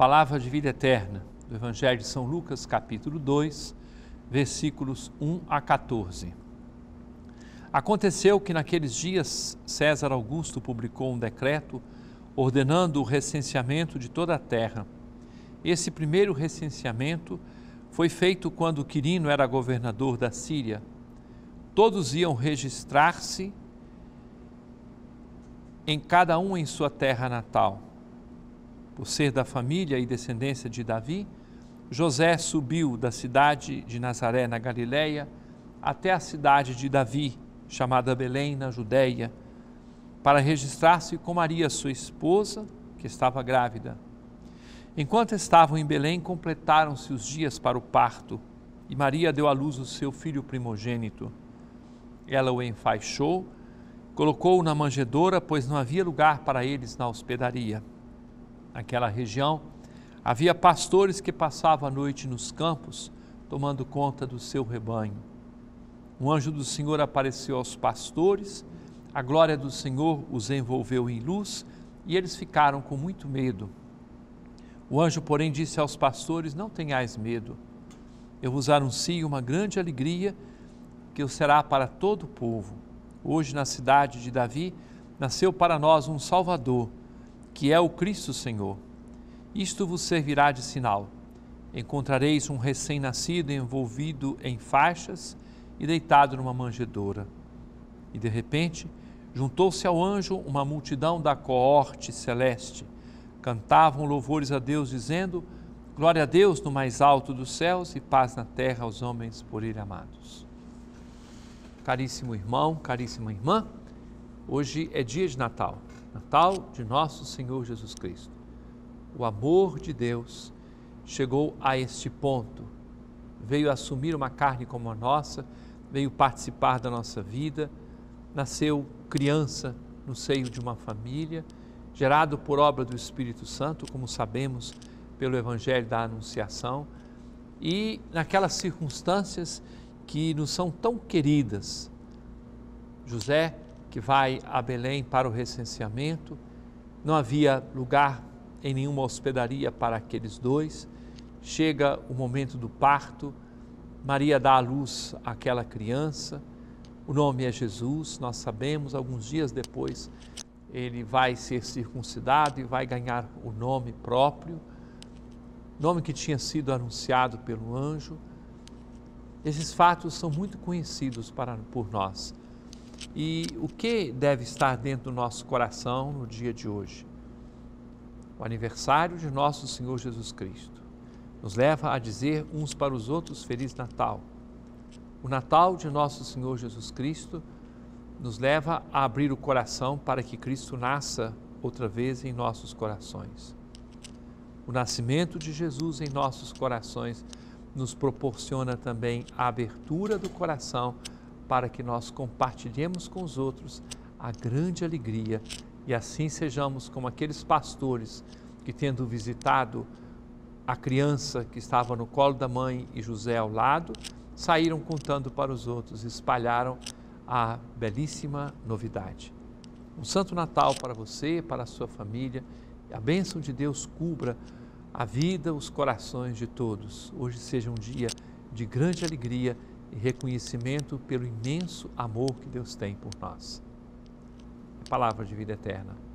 Palavra de vida eterna do Evangelho de São Lucas, capítulo 2, versículos 1 a 14. Aconteceu que naqueles dias César Augusto publicou um decreto ordenando o recenseamento de toda a terra. Esse primeiro recenseamento foi feito quando Quirino era governador da Síria. Todos iam registrar-se em cada um em sua terra natal. Por ser da família e descendência de Davi, José subiu da cidade de Nazaré, na Galileia, até a cidade de Davi, chamada Belém, na Judéia, para registrar-se com Maria, sua esposa, que estava grávida. Enquanto estavam em Belém, completaram-se os dias para o parto, e Maria deu à luz o seu filho primogênito. Ela o enfaixou, colocou-o na manjedoura, pois não havia lugar para eles na hospedaria. Naquela região, havia pastores que passavam a noite nos campos, tomando conta do seu rebanho. Um anjo do Senhor apareceu aos pastores, a glória do Senhor os envolveu em luz e eles ficaram com muito medo. O anjo, porém, disse aos pastores: não tenhais medo, eu vos anuncio uma grande alegria que o será para todo o povo. Hoje, na cidade de Davi, nasceu para nós um Salvador, que é o Cristo Senhor. Isto vos servirá de sinal. Encontrareis um recém-nascido envolvido em faixas e deitado numa manjedoura. E de repente, juntou-se ao anjo uma multidão da coorte celeste. Cantavam louvores a Deus, dizendo: glória a Deus no mais alto dos céus e paz na terra aos homens por ele amados. Caríssimo irmão, caríssima irmã, hoje é dia de Natal, Natal de nosso Senhor Jesus Cristo. O amor de Deus chegou a este ponto, veio assumir uma carne como a nossa, veio participar da nossa vida, nasceu criança no seio de uma família, gerado por obra do Espírito Santo, como sabemos pelo Evangelho da Anunciação, e naquelas circunstâncias que nos são tão queridas. José, que vai a Belém para o recenseamento, não havia lugar em nenhuma hospedaria para aqueles dois. Chega o momento do parto, Maria dá à luz àquela criança, o nome é Jesus, nós sabemos, alguns dias depois ele vai ser circuncidado e vai ganhar o nome próprio, nome que tinha sido anunciado pelo anjo. Esses fatos são muito conhecidos por nós. E o que deve estar dentro do nosso coração no dia de hoje? O aniversário de nosso Senhor Jesus Cristo nos leva a dizer uns para os outros Feliz Natal. O Natal de nosso Senhor Jesus Cristo nos leva a abrir o coração para que Cristo nasça outra vez em nossos corações. O nascimento de Jesus em nossos corações nos proporciona também a abertura do coração para que nós compartilhemos com os outros a grande alegria e assim sejamos como aqueles pastores que, tendo visitado a criança que estava no colo da mãe e José ao lado, saíram contando para os outros, espalharam a belíssima novidade. Um Santo Natal para você, para a sua família, a bênção de Deus cubra a vida, os corações de todos. Hoje seja um dia de grande alegria e reconhecimento pelo imenso amor que Deus tem por nós. Palavra de vida eterna.